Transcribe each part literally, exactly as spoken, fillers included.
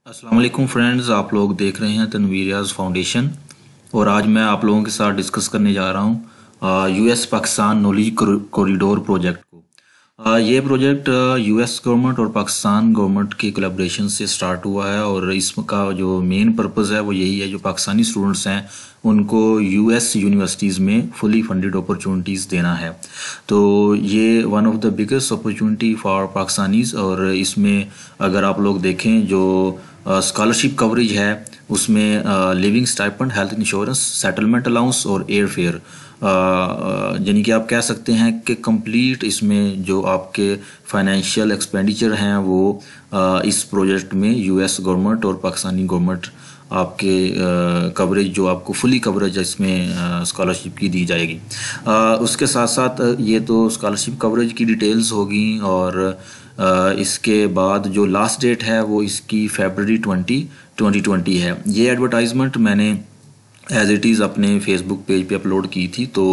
अस्सलाम वालेकुम फ्रेंड्स, आप लोग देख रहे हैं तनवीरियाज़ फाउंडेशन। और आज मैं आप लोगों के साथ डिस्कस करने जा रहा हूँ US Pakistan knowledge corridor project को। आ, ये प्रोजेक्ट यूएस गवर्नमेंट और पाकिस्तान गवर्नमेंट के कोलैबोरेशन से स्टार्ट हुआ है और इसका जो मेन पर्पज़ है वो यही है, जो पाकिस्तानी स्टूडेंट्स हैं उनको यूएस यूनिवर्सिटीज़ में फुली फंडेड अपॉर्चुनिटीज़ देना है। तो ये one of the biggest opportunity for Pakistanis. और इसमें अगर आप लोग देखें जो स्कॉलरशिप कवरेज है उसमें living stipend, health insurance, settlement allowance और एयर फेयर, यानी कि आप कह सकते हैं कि कंप्लीट इसमें जो आपके फाइनेंशियल एक्सपेंडिचर हैं वो आ, इस प्रोजेक्ट में यूएस गवर्नमेंट और पाकिस्तानी गवर्नमेंट आपके कवरेज जो आपको फुली कवरेज इसमें स्कॉलरशिप की दी जाएगी। आ, उसके साथ साथ ये तो स्कॉलरशिप कवरेज की डिटेल्स होगी। और आ, इसके बाद जो लास्ट डेट है वो इसकी फरवरी ट्वेंटी ट्वेंटी ट्वेंटी है। ये एडवर्टाइजमेंट मैंने एज इट इज़ अपने फेसबुक पेज पे अपलोड की थी। तो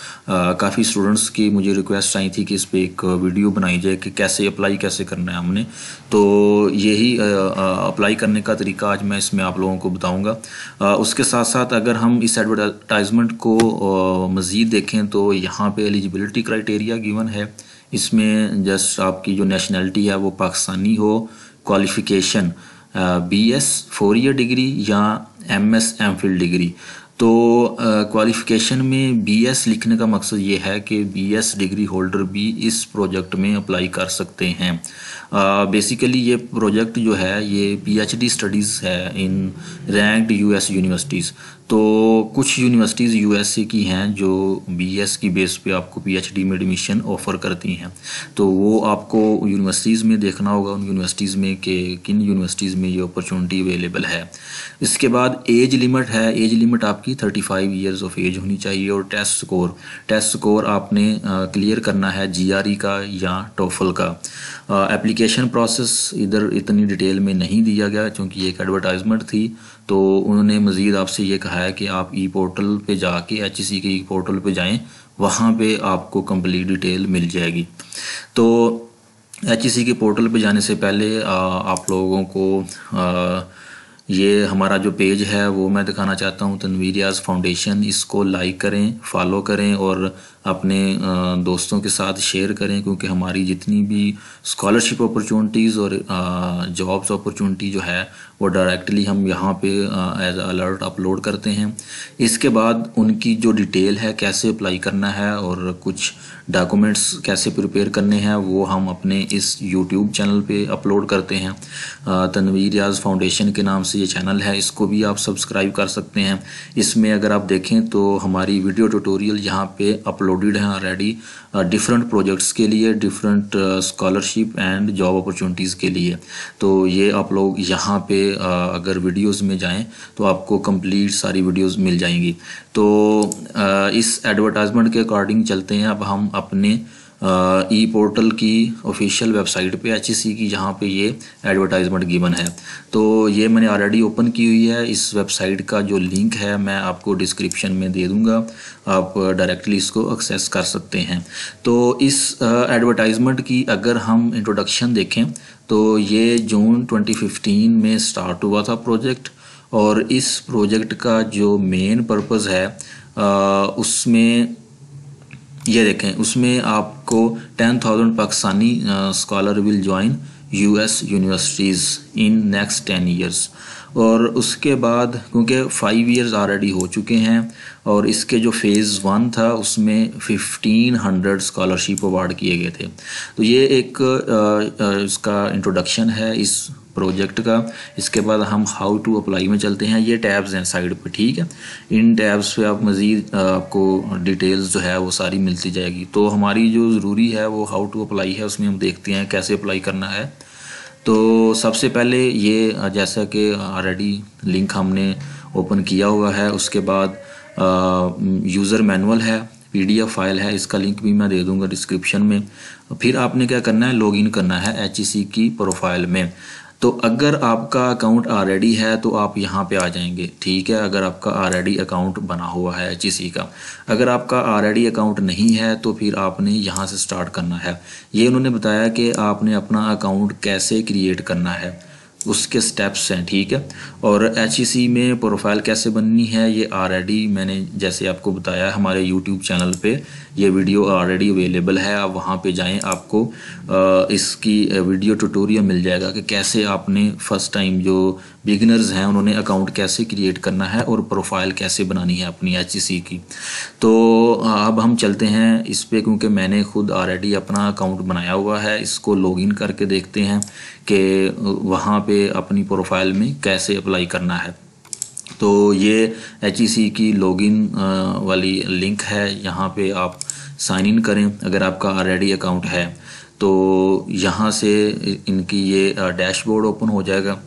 काफ़ी स्टूडेंट्स की मुझे रिक्वेस्ट आई थी कि इस पर एक वीडियो बनाई जाए कि कैसे अप्लाई कैसे करना है हमने। तो यही अप्लाई करने का तरीका आज मैं इसमें आप लोगों को बताऊंगा। उसके साथ साथ अगर हम इस एडवर्टाइजमेंट को मज़ीद देखें तो यहाँ पे एलिजिबिलिटी क्राइटेरिया गिवन है। इसमें जस्ट आपकी जो नेशनैलिटी है वो पाकिस्तानी हो, qualification B S four year degree या M S M phil degree. तो क्वालिफ़िकेशन में बी एस लिखने का मकसद ये है कि बी एस डिग्री होल्डर भी इस प्रोजेक्ट में अप्लाई कर सकते हैं। बेसिकली uh, ये प्रोजेक्ट जो है ये पीएचडी स्टडीज़ है इन रैंक्ड यूएस यूनिवर्सिटीज़। तो कुछ यूनिवर्सिटीज़ यूएसए की हैं जो बीएस की बेस पे आपको पीएचडी में एडमिशन ऑफ़र करती हैं। तो वो आपको यूनिवर्सिटीज़ में देखना होगा, उन यूनिवर्सिटीज़ में कि किन यूनिवर्सिटीज़ में ये अपॉर्चुनिटी अवेलेबल है। इसके बाद एज लिमिट है। एज लिमिट आपकी thirty five years of age होनी चाहिए। और टेस्ट स्कोर टेस्ट स्कोर आपने क्लियर करना है जीआरई का या टोफल का। एप्लीकेशन प्रोसेस इधर इतनी डिटेल में नहीं दिया गया क्योंकि ये एक एडवर्टाइजमेंट थी। तो उन्होंने मज़ीद आपसे ये कहा है कि आप ई पोर्टल पे जाके एच ई सी के ई पोर्टल पे जाएं, वहाँ पे आपको कंप्लीट डिटेल मिल जाएगी। तो एच ई सी के पोर्टल पे जाने से पहले आ, आप लोगों को आ, ये हमारा जो पेज है वो मैं दिखाना चाहता हूँ, तनवीरियाज़ फाउंडेशन। इसको लाइक करें, फॉलो करें और अपने दोस्तों के साथ शेयर करें, क्योंकि हमारी जितनी भी स्कॉलरशिप अपॉर्चुनिटीज़ और जॉब्स अपॉर्चुनिटी जो है वो डायरेक्टली हम यहाँ पे एज अलर्ट अपलोड करते हैं। इसके बाद उनकी जो डिटेल है कैसे अप्लाई करना है और कुछ डॉक्यूमेंट्स कैसे प्रिपेयर करने हैं वो हम अपने इस यूट्यूब चैनल पे अपलोड करते हैं। तनवीरियाज़ फाउंडेशन के नाम से ये चैनल है, इसको भी आप सब्सक्राइब कर सकते हैं। इसमें अगर आप देखें तो हमारी वीडियो ट्यूटोरियल यहाँ पे अपलोडेड हैं ऑलरेडी डिफरेंट प्रोजेक्ट्स के लिए, different scholarship and job opportunities के लिए। तो ये आप लोग यहाँ पे uh, अगर वीडियोस में जाएं तो आपको कंप्लीट सारी वीडियोस मिल जाएंगी। तो uh, इस एडवर्टाइजमेंट के अकॉर्डिंग चलते हैं अब हम अपने ई पोर्टल की ऑफिशियल वेबसाइट पे एच ई सी की, जहाँ पे ये एडवर्टाइजमेंट गिवन है। तो ये मैंने ऑलरेडी ओपन की हुई है। इस वेबसाइट का जो लिंक है मैं आपको डिस्क्रिप्शन में दे दूँगा, आप डायरेक्टली इसको एक्सेस कर सकते हैं। तो इस एडवर्टाइजमेंट की अगर हम इंट्रोडक्शन देखें तो ये जून ट्वेंटी फिफ्टीन में स्टार्ट हुआ था प्रोजेक्ट। और इस प्रोजेक्ट का जो मेन पर्पज़ है आ, उसमें ये देखें, उसमें आपको ten thousand Pakistani scholar will join US universities in next ten years. और उसके बाद क्योंकि फाइव इयर्स ऑलरेडी हो चुके हैं और इसके जो फेज़ वन था उसमें फिफ्टीन हंड्रेड स्कॉलरशिप अवार्ड किए गए थे। तो ये एक आ, आ, इसका इंट्रोडक्शन है इस प्रोजेक्ट का। इसके बाद हम हाउ टू अप्लाई में चलते हैं। ये टैब्स हैं साइड पे, ठीक है। इन टैब्स पे आप मज़ीद आपको डिटेल्स जो है वो सारी मिलती जाएगी। तो हमारी जो ज़रूरी है वो हाउ टू अप्लाई है, उसमें हम देखते हैं कैसे अप्लाई करना है। तो सबसे पहले ये जैसा कि ऑलरेडी लिंक हमने ओपन किया हुआ है, उसके बाद यूज़र मैनुअल है, पीडीएफ फाइल है, इसका लिंक भी मैं दे दूंगा डिस्क्रिप्शन में। फिर आपने क्या करना है, लॉगिन करना है एच ई सी की प्रोफाइल में। तो अगर आपका अकाउंट ऑलरेडी है तो आप यहाँ पे आ जाएंगे, ठीक है। अगर आपका ऑलरेडी अकाउंट बना हुआ है एच ई सी का, अगर आपका ऑलरेडी अकाउंट नहीं है तो फिर आपने यहाँ से स्टार्ट करना है। ये उन्होंने बताया कि आपने अपना अकाउंट कैसे क्रिएट करना है। उसके स्टेप्स हैं, ठीक है। और एच ई सी में प्रोफाइल कैसे बननी है ये ऑलरेडी मैंने जैसे आपको बताया, हमारे यूट्यूब चैनल पे ये वीडियो ऑलरेडी अवेलेबल है। आप वहाँ पे जाएं, आपको आ, इसकी वीडियो ट्यूटोरियल मिल जाएगा कि कैसे आपने फर्स्ट टाइम जो बिगिनर्स हैं उन्होंने अकाउंट कैसे क्रिएट करना है और प्रोफाइल कैसे बनानी है अपनी एच ई सी की। तो अब हम चलते हैं इस पे, क्योंकि मैंने खुद ऑलरेडी अपना अकाउंट बनाया हुआ है। इसको लॉगिन करके देखते हैं कि वहाँ पे अपनी प्रोफाइल में कैसे अप्लाई करना है। तो ये एच ई सी की लॉगिन वाली लिंक है, यहाँ पे आप साइन इन करें अगर आपका ऑलरेडी अकाउंट है। तो यहाँ से इनकी ये डैशबोर्ड ओपन हो जाएगा।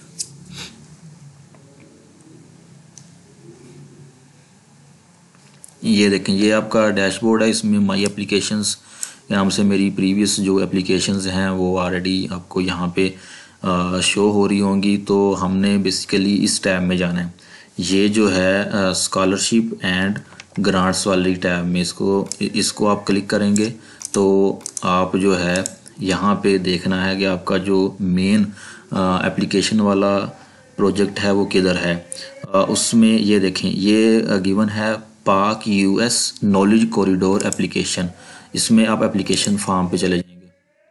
ये देखें, ये आपका डैशबोर्ड है। इसमें माई एप्लीकेशंस के नाम से मेरी प्रीवियस जो एप्लीकेशंस हैं वो ऑलरेडी आपको यहाँ पे शो हो रही होंगी। तो हमने बेसिकली इस टैब में जाना है। ये जो है स्कॉलरशिप एंड ग्रांट्स वाली टैब में इसको इसको आप क्लिक करेंगे तो आप जो है यहाँ पे देखना है कि आपका जो मेन एप्लीकेशन वाला प्रोजेक्ट है वो किधर है। आ, उसमें ये देखें, ये गिवन है पाक यूएस नॉलेज कॉरिडोर एप्लीकेशन। इसमें आप एप्लीकेशन फॉर्म पे चले जाएंगे।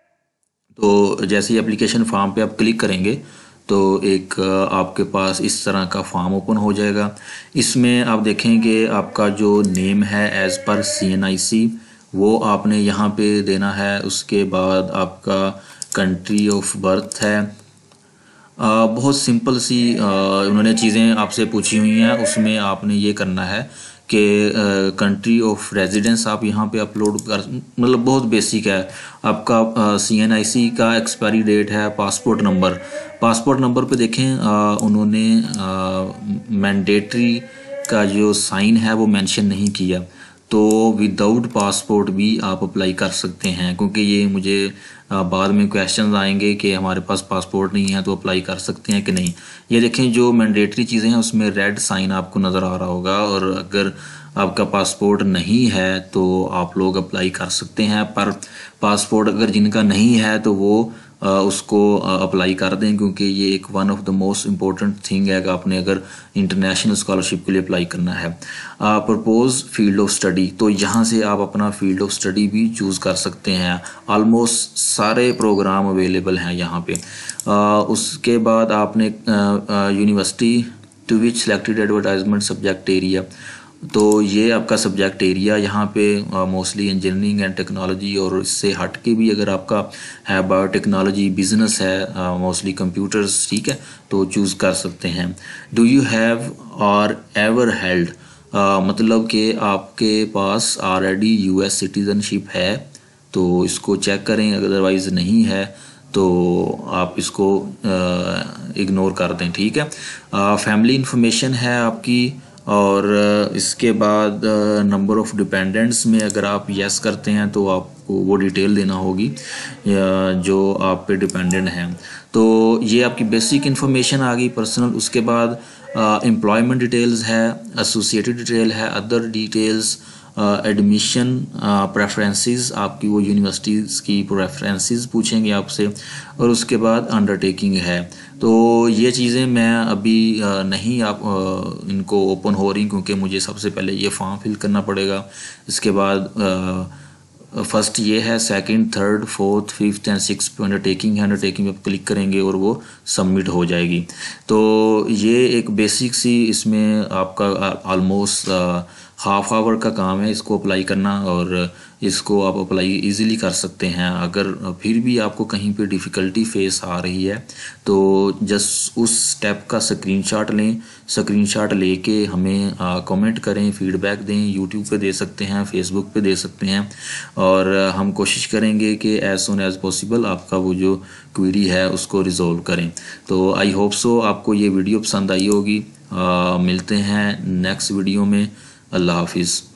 तो जैसे ही एप्लीकेशन फॉर्म पे आप क्लिक करेंगे तो एक आपके पास इस तरह का फॉर्म ओपन हो जाएगा। इसमें आप देखेंगे आपका जो नेम है as per C N I सी वो आपने यहाँ पे देना है। उसके बाद आपका कंट्री ऑफ बर्थ है। आ, बहुत सिंपल सी आ, उन्होंने चीज़ें आपसे पूछी हुई हैं, उसमें आपने ये करना है कि कंट्री ऑफ रेजिडेंस आप यहाँ पे अपलोड कर, मतलब बहुत बेसिक है। आपका सी एन आई सी का एक्सपायरी डेट है, पासपोर्ट नंबर पासपोर्ट नंबर पे देखें आ, उन्होंने मैंडेटरी का जो साइन है वो मेंशन नहीं किया। तो विदाउट पासपोर्ट भी आप अप्लाई कर सकते हैं, क्योंकि ये मुझे बाद में क्वेश्चन आएंगे कि हमारे पास पासपोर्ट नहीं है तो अप्लाई कर सकते हैं कि नहीं। ये देखें, जो मैंडेटरी चीज़ें हैं उसमें रेड साइन आपको नज़र आ रहा होगा, और अगर आपका पासपोर्ट नहीं है तो आप लोग अप्लाई कर सकते हैं। पर पासपोर्ट अगर जिनका नहीं है तो वो आ, उसको अप्लाई कर दें, क्योंकि ये एक one of the most important thing है कि आपने अगर इंटरनेशनल स्कॉलरशिप के लिए अप्लाई करना है। प्रपोज फील्ड ऑफ स्टडी, तो यहाँ से आप अपना फील्ड ऑफ स्टडी भी चूज़ कर सकते हैं। ऑलमोस्ट सारे प्रोग्राम अवेलेबल हैं यहाँ पे। आ, उसके बाद आपने university to which selected advertisement subject area, तो ये आपका सब्जेक्ट एरिया यहाँ पे मोस्टली इंजीनियरिंग एंड टेक्नोलॉजी, और इससे हट के भी अगर आपका है बायोटेक्नोलॉजी, बिजनेस है, मोस्टली कंप्यूटर्स, ठीक है, तो चूज़ कर सकते हैं। Do you have or ever held, मतलब कि आपके पास ऑलरेडी यूएस सिटीजनशिप है तो इसको चेक करें, अदरवाइज़ नहीं है तो आप इसको इग्नोर कर दें, ठीक है। फैमिली इंफॉर्मेशन है आपकी, और इसके बाद नंबर ऑफ़ डिपेंडेंट्स में अगर आप यस करते हैं तो आपको वो डिटेल देना होगी जो आप पे डिपेंडेंट हैं। तो ये आपकी बेसिक इन्फॉर्मेशन आ गई, पर्सनल। उसके बाद एम्प्लॉयमेंट डिटेल्स है, एसोसिएटेड डिटेल है, अदर डिटेल्स, एडमिशन प्रेफरेंसेस, आपकी वो यूनिवर्सिटीज़ की प्रेफरेंसेस पूछेंगे आपसे, और उसके बाद अंडरटेकिंग है। तो ये चीज़ें मैं अभी नहीं आप इनको ओपन हो रही, क्योंकि मुझे सबसे पहले ये फॉर्म फिल करना पड़ेगा। इसके बाद फर्स्ट ये है, second, third, fourth, fifth and six पे अंडरटेकिंग है। अंडरटेकिंग पे क्लिक करेंगे और वो सबमिट हो जाएगी। तो ये एक बेसिक सी इसमें आपका ऑलमोस्ट हाफ आवर का काम है इसको अप्लाई करना, और इसको आप अप्लाई इजीली कर सकते हैं। अगर फिर भी आपको कहीं पे डिफ़िकल्टी फेस आ रही है तो जस्ट उस स्टेप का स्क्रीनशॉट लें, स्क्रीनशॉट लेके हमें कमेंट करें, फीडबैक दें। यूट्यूब पे दे सकते हैं, फेसबुक पे दे सकते हैं, और हम कोशिश करेंगे कि एज सुन एज पॉसिबल आपका वो जो क्वेरी है उसको रिजॉल्व करें। तो आई होप सो आपको ये वीडियो पसंद आई होगी। आ, मिलते हैं नेक्स्ट वीडियो में। अल्लाह हाफिज़।